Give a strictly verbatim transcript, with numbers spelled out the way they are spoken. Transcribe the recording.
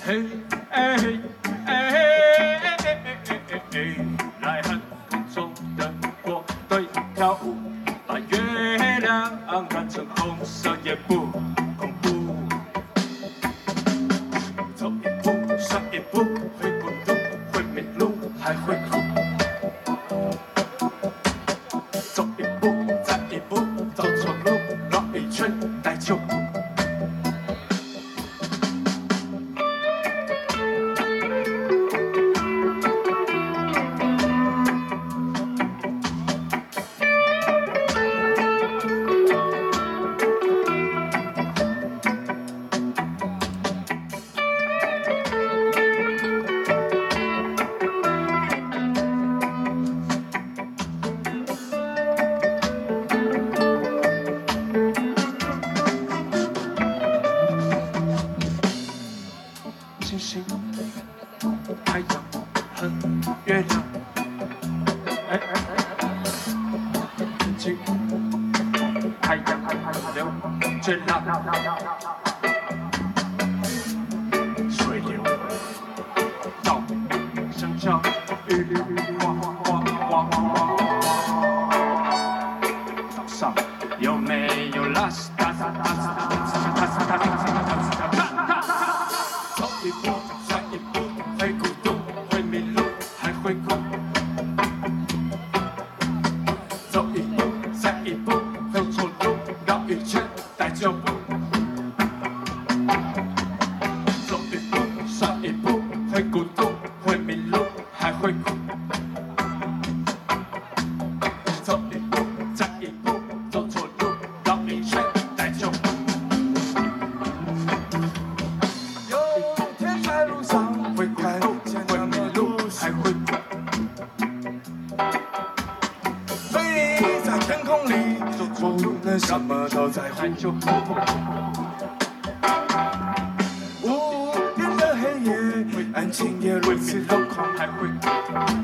嘿哎嘿哎嘿哎哎哎，来和空中的火堆跳舞，把月亮染成红色也不恐怖。走一步算一步，会孤独，会迷路，还会哭。走一步再一步，走错路绕一圈带旧步。星星、太阳和月亮，哎哎哎，星星、太阳流着浪，水流到香蕉，雨雨哗哗哗哗。早上有没有拉屎？哒哒哒哒哒哒哒哒哒哒。走一步算一步，会孤独，会迷路，还会哭。走一步算一步，走错路绕一圈带旧步。走一步算一步，会孤独，会迷路，还会哭。走一步再一步，走错路绕一圈带旧步。会看见会迷路，还会飞在天空里，不能什么都在乎。无边的黑夜，爱情也如此疯狂，还会